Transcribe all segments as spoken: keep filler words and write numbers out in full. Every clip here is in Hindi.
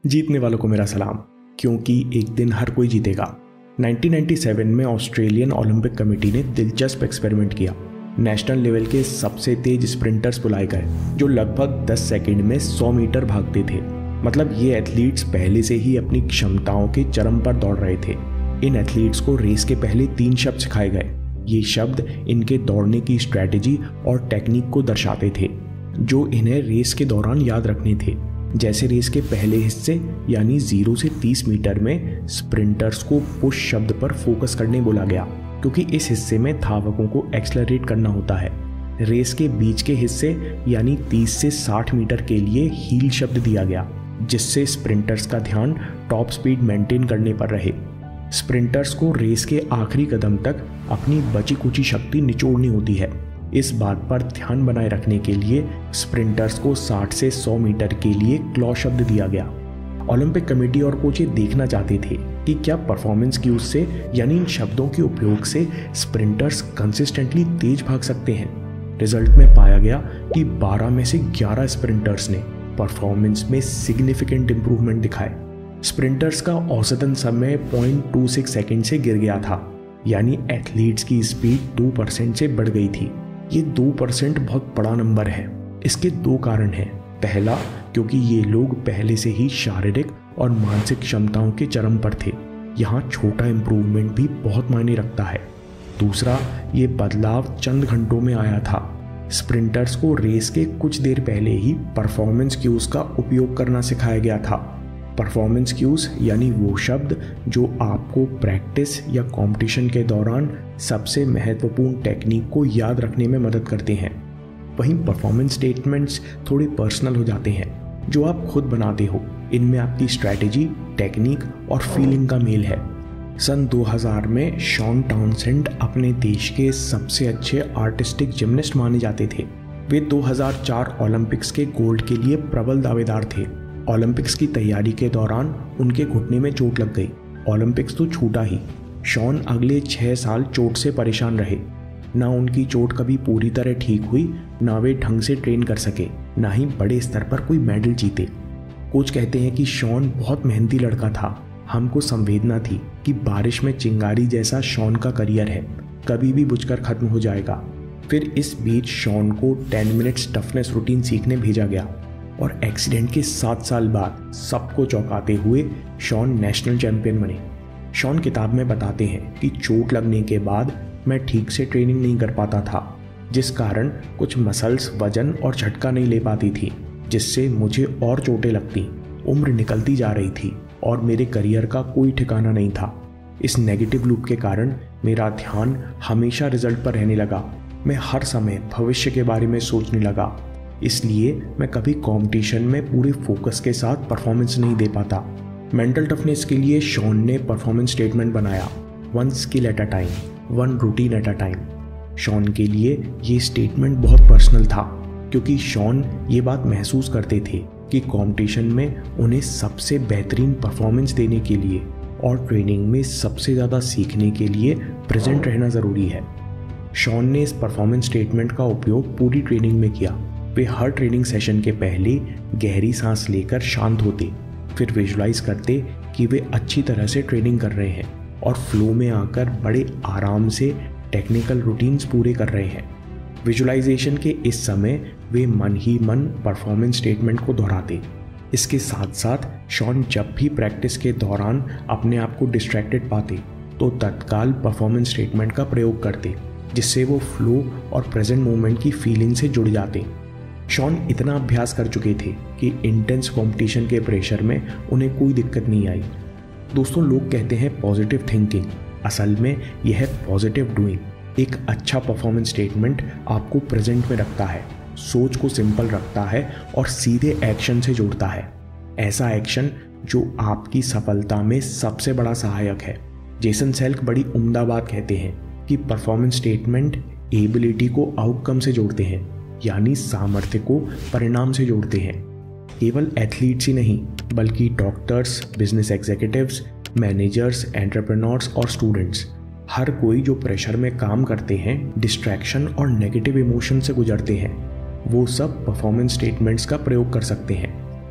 जीतने वालों को मेरा सलाम, क्योंकि एक दिन हर कोई जीतेगा। उन्नीस सौ सत्तानवे में ऑस्ट्रेलियन ओलंपिक कमेटी ने दिलचस्प एक्सपेरिमेंट किया। नेशनल लेवल के सबसे तेज स्प्रिंटर्स बुलाए गए जो लगभग दस सेकंड में सौ मीटर भागते थे। मतलब ये एथलीट्स पहले से ही अपनी क्षमताओं के चरम पर दौड़ रहे थे। इन एथलीट्स को रेस के पहले तीन शब्द सिखाए गए। ये शब्द इनके दौड़ने की स्ट्रैटेजी और टेक्निक को दर्शाते थे जो इन्हें रेस के दौरान याद रखने थे। जैसे रेस के पहले हिस्से यानी जीरो से तीस मीटर में स्प्रिंटर्स को पुश शब्द पर फोकस करने बोला गया, क्योंकि इस हिस्से में धावकों को एक्सेलरेट करना होता है। रेस के बीच के हिस्से यानी तीस से साठ मीटर के लिए हील शब्द दिया गया, जिससे स्प्रिंटर्स का ध्यान टॉप स्पीड मेंटेन करने पर रहे। स्प्रिंटर्स को रेस के आखिरी कदम तक अपनी बची कुची शक्ति निचोड़नी होती है। इस बात पर ध्यान बनाए रखने के लिए स्प्रिंटर्स को साठ से सौ मीटर के लिए क्लॉ शब्द दिया गया। ओलंपिक कमेटी और कोच ये देखना चाहते थे कि क्या परफॉर्मेंस क्यूज से यानी इन शब्दों के उपयोग से स्प्रिंटर्स कंसिस्टेंटली तेज भाग सकते हैं। रिजल्ट में पाया गया कि बारह में से ग्यारह स्प्रिंटर्स ने परफॉर्मेंस में सिग्निफिकेंट इंप्रूवमेंट दिखाए। स्प्रिंटर्स का औसतन समय पॉइंट टू सिक्स सेकेंड से गिर गया था, यानी एथलीट्स की स्पीड दो परसेंट से बढ़ गई थी। ये दो परसेंट बहुत बड़ा नंबर है। इसके दो कारण हैं। पहला, क्योंकि ये लोग पहले से ही शारीरिक और मानसिक क्षमताओं के चरम पर थे। यहाँ छोटा इम्प्रूवमेंट भी बहुत मायने रखता है। दूसरा, ये बदलाव चंद घंटों में आया था। स्प्रिंटर्स को रेस के कुछ देर पहले ही परफॉर्मेंस क्यूज का उपयोग करना सिखाया गया था। परफॉर्मेंस क्यूज यानी वो शब्द जो आपको प्रैक्टिस या कंपटीशन के दौरान सबसे महत्वपूर्ण टेक्निक को याद रखने में मदद करते हैं। वहीं परफॉर्मेंस स्टेटमेंट्स थोड़े पर्सनल हो जाते हैं, जो आप खुद बनाते हो। इनमें आपकी स्ट्रैटेजी, टेक्निक और फीलिंग का मेल है। सन दो हज़ार में शॉन टाउनसेंड अपने देश के सबसे अच्छे आर्टिस्टिक जिमनास्ट माने जाते थे। वे दो हज़ार चार ओलंपिक्स के गोल्ड के लिए प्रबल दावेदार थे। ओलंपिक्स की तैयारी के दौरान उनके घुटने में चोट लग गई। ओलंपिक्स तो छूटा ही, शॉन अगले छः साल चोट से परेशान रहे। ना उनकी चोट कभी पूरी तरह ठीक हुई, ना वे ढंग से ट्रेन कर सके, ना ही बड़े स्तर पर कोई मेडल जीते। कोच कहते हैं कि शॉन बहुत मेहनती लड़का था। हमको संवेदना थी कि बारिश में चिंगारी जैसा शॉन का करियर है, कभी भी बुझकर खत्म हो जाएगा। फिर इस बीच शॉन को टेन मिनट्स टफनेस रूटीन सीखने भेजा गया और एक्सीडेंट के सात साल बाद सबको चौंकाते हुए शॉन नेशनल चैंपियन बने। शॉन किताब में बताते हैं कि चोट लगने के बाद मैं ठीक से ट्रेनिंग नहीं कर पाता था, जिस कारण कुछ मसल्स वजन और झटका नहीं ले पाती थी, जिससे मुझे और चोटें लगती। उम्र निकलती जा रही थी और मेरे करियर का कोई ठिकाना नहीं था। इस नेगेटिव लूप के कारण मेरा ध्यान हमेशा रिजल्ट पर रहने लगा। मैं हर समय भविष्य के बारे में सोचने लगा, इसलिए मैं कभी कंपटीशन में पूरे फोकस के साथ परफॉर्मेंस नहीं दे पाता। मेंटल टफनेस के लिए शॉन ने परफॉर्मेंस स्टेटमेंट बनाया, one skill at a time, one routine at a time. Shaun के लिए ये स्टेटमेंट बहुत पर्सनल था, क्योंकि शॉन ये बात महसूस करते थे कि कंपटीशन में उन्हें सबसे बेहतरीन परफॉर्मेंस देने के लिए और ट्रेनिंग में सबसे ज़्यादा सीखने के लिए प्रेजेंट रहना ज़रूरी है। शॉन ने इस परफॉर्मेंस स्टेटमेंट का उपयोग पूरी ट्रेनिंग में किया। वे हर ट्रेनिंग सेशन के पहले गहरी सांस लेकर शांत होते, फिर विजुलाइज करते कि वे अच्छी तरह से ट्रेनिंग कर रहे हैं और फ्लो में आकर बड़े आराम से टेक्निकल रूटीन्स पूरे कर रहे हैं। विजुलाइजेशन के इस समय वे मन ही मन परफॉर्मेंस स्टेटमेंट को दोहराते। इसके साथ साथ शॉन जब भी प्रैक्टिस के दौरान अपने आप को डिस्ट्रैक्टेड पाते तो तत्काल परफॉर्मेंस स्टेटमेंट का प्रयोग करते, जिससे वो फ्लो और प्रेजेंट मोमेंट की फीलिंग से जुड़ जाते। शॉन इतना अभ्यास कर चुके थे कि इंटेंस कंपटीशन के प्रेशर में उन्हें कोई दिक्कत नहीं आई। दोस्तों, लोग कहते हैं पॉजिटिव थिंकिंग, असल में यह है पॉजिटिव डूइंग। एक अच्छा परफॉर्मेंस स्टेटमेंट आपको प्रेजेंट में रखता है, सोच को सिंपल रखता है और सीधे एक्शन से जोड़ता है। ऐसा एक्शन जो आपकी सफलता में सबसे बड़ा सहायक है। जेसन सेल्क बड़ी उम्दा बात कहते हैं कि परफॉर्मेंस स्टेटमेंट एबिलिटी को आउटकम से जोड़ते हैं, यानी सामर्थ्य को परिणाम से जोड़ते हैं। केवल एथलीट्स ही नहीं, बल्कि doctors, business executives, managers, entrepreneurs और स्टूडेंट्स, हर कोई जो प्रेशर में काम करते हैं, डिस्ट्रैक्शन और नेगेटिव इमोशन से गुजरते हैं, वो सब परफॉर्मेंस स्टेटमेंट्स का प्रयोग कर सकते हैं।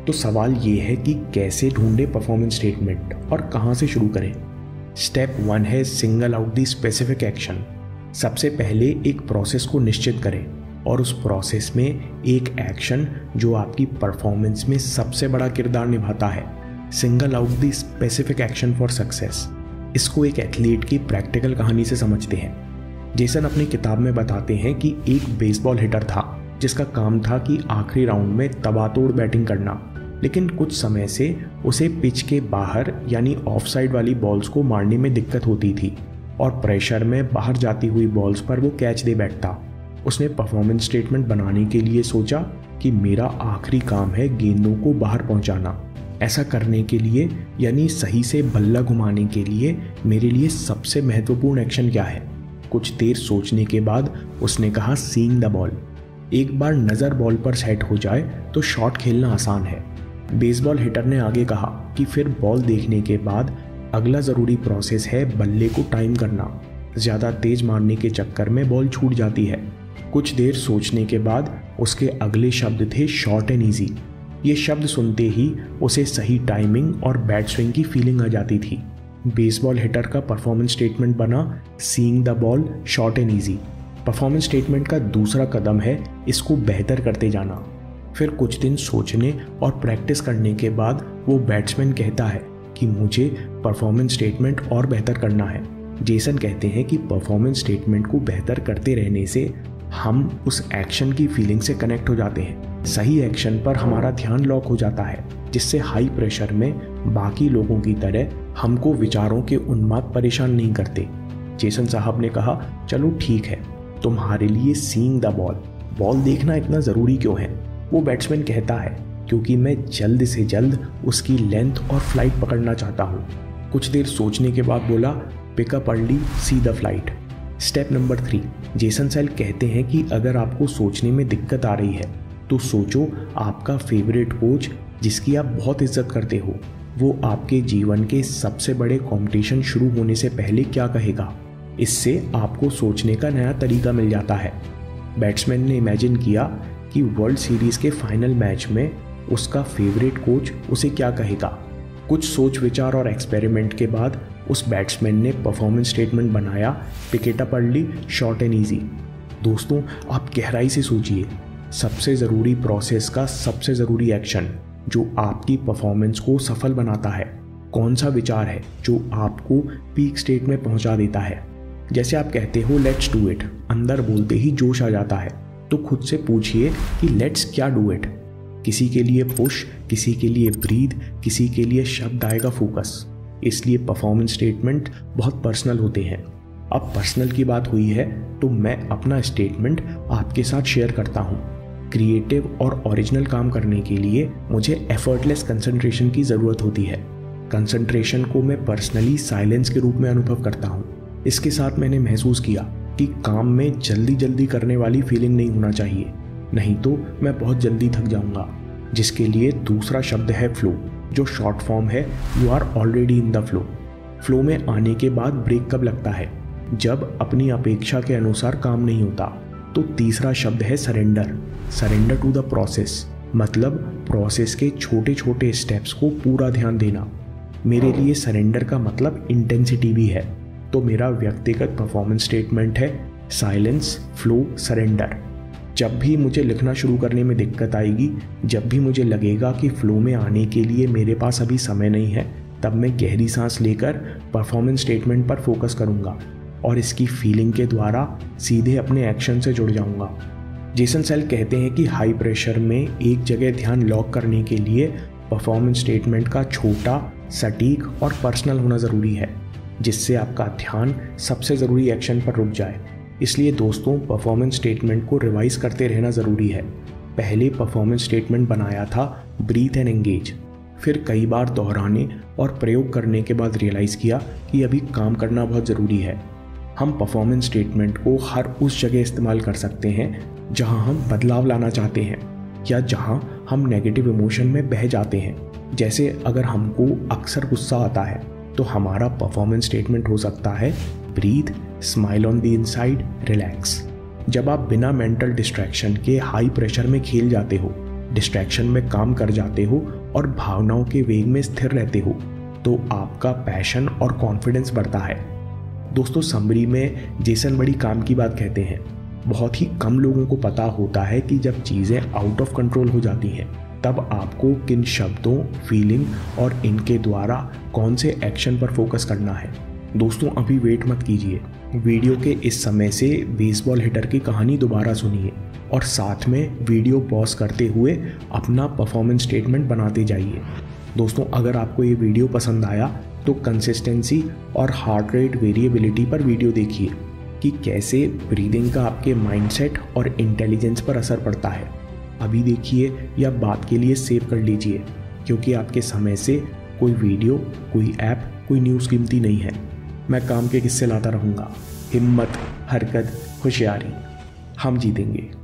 तो सवाल ये है कि कैसे ढूंढे परफॉर्मेंस स्टेटमेंट और कहाँ से शुरू करें। स्टेप वन है single out the specific action. सबसे पहले एक प्रोसेस को निश्चित करें और उस प्रोसेस में एक एक्शन जो आपकी परफॉर्मेंस में सबसे बड़ा किरदार निभाता है। Single out the specific action for success. इसको एक एथलीट की प्रैक्टिकल कहानी से समझते हैं। जेसन अपनी किताब में बताते हैं कि एक बेसबॉल हिटर था जिसका काम था कि आखिरी राउंड में तबातोड़ बैटिंग करना, लेकिन कुछ समय से उसे पिच के बाहर यानी ऑफ साइड वाली बॉल्स को मारने में दिक्कत होती थी और प्रेशर में बाहर जाती हुई बॉल्स पर वो कैच दे बैठता। उसने परफॉर्मेंस स्टेटमेंट बनाने के लिए सोचा कि मेरा आखिरी काम है गेंदों को बाहर पहुंचाना। ऐसा करने के लिए यानी सही से बल्ला घुमाने के लिए मेरे लिए सबसे महत्वपूर्ण एक्शन क्या है। कुछ देर सोचने के बाद उसने कहा सीइंग द बॉल। एक बार नज़र बॉल पर सेट हो जाए तो शॉट खेलना आसान है। बेसबॉल हिटर ने आगे कहा कि फिर बॉल देखने के बाद अगला ज़रूरी प्रोसेस है बल्ले को टाइम करना। ज़्यादा तेज मारने के चक्कर में बॉल छूट जाती है। कुछ देर सोचने के बाद उसके अगले शब्द थे शॉर्ट एंड ईजी। ये शब्द सुनते ही उसे सही टाइमिंग और बैट स्विंग की फीलिंग आ जाती थी। बेसबॉल हिटर का परफॉर्मेंस स्टेटमेंट बना seeing the ball short and easy. Performance statement का दूसरा कदम है इसको बेहतर करते जाना। फिर कुछ दिन सोचने और प्रैक्टिस करने के बाद वो बैट्समैन कहता है कि मुझे परफॉर्मेंस स्टेटमेंट और बेहतर करना है। जेसन कहते हैं कि परफॉर्मेंस स्टेटमेंट को बेहतर करते रहने से हम उस एक्शन की फीलिंग से कनेक्ट हो जाते हैं। सही एक्शन पर हमारा ध्यान लॉक हो जाता है, जिससे हाई प्रेशर में बाकी लोगों की तरह हमको विचारों के उन्माद परेशान नहीं करते। जेसन साहब ने कहा, चलो ठीक है, तुम्हारे लिए सीइंग द बॉल, बॉल देखना इतना ज़रूरी क्यों है? वो बैट्समैन कहता है, क्योंकि मैं जल्द से जल्द उसकी लेंथ और फ्लाइट पकड़ना चाहता हूँ। कुछ देर सोचने के बाद बोला, pick up early, see the flight. Step number three, Jason Selk कहते हैं कि अगर आपको सोचने में दिक्कत आ रही है तो सोचो आपका फेवरेट कोच जिसकी आप बहुत इज्जत करते हो, वो आपके जीवन के सबसे बड़े कंपटीशन शुरू होने से पहले क्या कहेगा। इससे आपको सोचने का नया तरीका मिल जाता है। बैट्समैन ने इमेजिन किया कि वर्ल्ड सीरीज के फाइनल मैच में उसका फेवरेट कोच उसे क्या कहेगा। कुछ सोच विचार और एक्सपेरिमेंट के बाद उस बैट्समैन ने परफॉर्मेंस स्टेटमेंट बनाया, pick it up early, short and easy. दोस्तों, आप गहराई से सोचिए, सबसे ज़रूरी प्रोसेस का सबसे ज़रूरी एक्शन जो आपकी परफॉर्मेंस को सफल बनाता है, कौन सा विचार है जो आपको पीक स्टेट में पहुंचा देता है। जैसे आप कहते हो लेट्स डू इट, अंदर बोलते ही जोश आ जाता है, तो खुद से पूछिए कि लेट्स क्या डू इट। किसी के लिए पुश, किसी के लिए ब्रीद, किसी के लिए शब्द आएगा फोकस। इसलिए परफॉर्मेंस स्टेटमेंट बहुत पर्सनल होते हैं। अब पर्सनल की बात हुई है तो मैं अपना स्टेटमेंट आपके साथ शेयर करता हूँ। क्रिएटिव और ओरिजिनल काम करने के लिए मुझे एफर्टलेस कंसंट्रेशन की ज़रूरत होती है। कंसंट्रेशन को मैं पर्सनली साइलेंस के रूप में अनुभव करता हूँ। इसके साथ मैंने महसूस किया कि काम में जल्दी जल्दी करने वाली फीलिंग नहीं होना चाहिए, नहीं तो मैं बहुत जल्दी थक जाऊंगा। जिसके लिए दूसरा शब्द है फ्लो, जो शॉर्ट फॉर्म है you are already in the flow. Flow में आने के बाद ब्रेक कब लगता है? जब अपनी अपेक्षा के अनुसार काम नहीं होता। तो तीसरा शब्द है surrender, surrender to the process, मतलब प्रोसेस के छोटे छोटे स्टेप्स को पूरा ध्यान देना। मेरे लिए सरेंडर का मतलब इंटेंसिटी भी है। तो मेरा व्यक्तिगत परफॉर्मेंस स्टेटमेंट है साइलेंस, फ्लो, सरेंडर। जब भी मुझे लिखना शुरू करने में दिक्कत आएगी, जब भी मुझे लगेगा कि फ्लो में आने के लिए मेरे पास अभी समय नहीं है, तब मैं गहरी सांस लेकर परफॉर्मेंस स्टेटमेंट पर फोकस करूंगा और इसकी फीलिंग के द्वारा सीधे अपने एक्शन से जुड़ जाऊंगा। जेसन सेल कहते हैं कि हाई प्रेशर में एक जगह ध्यान लॉक करने के लिए परफॉर्मेंस स्टेटमेंट का छोटा, सटीक और पर्सनल होना ज़रूरी है, जिससे आपका ध्यान सबसे ज़रूरी एक्शन पर रुक जाए। इसलिए दोस्तों, परफॉर्मेंस स्टेटमेंट को रिवाइज करते रहना ज़रूरी है। पहले परफॉर्मेंस स्टेटमेंट बनाया था ब्रीथ एंड एंगेज, फिर कई बार दोहराने और प्रयोग करने के बाद रियलाइज़ किया कि अभी काम करना बहुत ज़रूरी है। हम परफॉर्मेंस स्टेटमेंट को हर उस जगह इस्तेमाल कर सकते हैं जहां हम बदलाव लाना चाहते हैं या जहां हम नेगेटिव इमोशन में बह जाते हैं। जैसे अगर हमको अक्सर गुस्सा आता है तो हमारा परफॉर्मेंस स्टेटमेंट हो सकता है breathe, smile on the inside, relax. जब आप बिना मेंटल डिस्ट्रैक्शन के हाई प्रेशर में खेल जाते हो, डिस्ट्रैक्शन में काम कर जाते हो और भावनाओं के वेग में स्थिर रहते हो तो आपका पैशन और कॉन्फिडेंस बढ़ता है। दोस्तों, समरी में जेसन बड़ी काम की बात कहते हैं। बहुत ही कम लोगों को पता होता है कि जब चीज़ें आउट ऑफ कंट्रोल हो जाती हैं तब आपको किन शब्दों, फीलिंग और इनके द्वारा कौन से एक्शन पर फोकस करना है। दोस्तों, अभी वेट मत कीजिए, वीडियो के इस समय से बेसबॉल हिटर की कहानी दोबारा सुनिए और साथ में वीडियो पॉज करते हुए अपना परफॉर्मेंस स्टेटमेंट बनाते जाइए। दोस्तों, अगर आपको ये वीडियो पसंद आया तो कंसिस्टेंसी और हार्ट रेट वेरिएबिलिटी पर वीडियो देखिए कि कैसे ब्रीदिंग का आपके माइंडसेट और इंटेलिजेंस पर असर पड़ता है। अभी देखिए या बात के लिए सेव कर लीजिए, क्योंकि आपके समय से कोई वीडियो, कोई ऐप, कोई न्यूज़ कीमती नहीं है। मैं काम के किस्से लाता रहूँगा। हिम्मत, हरकत, होशियारी, हम जीतेंगे।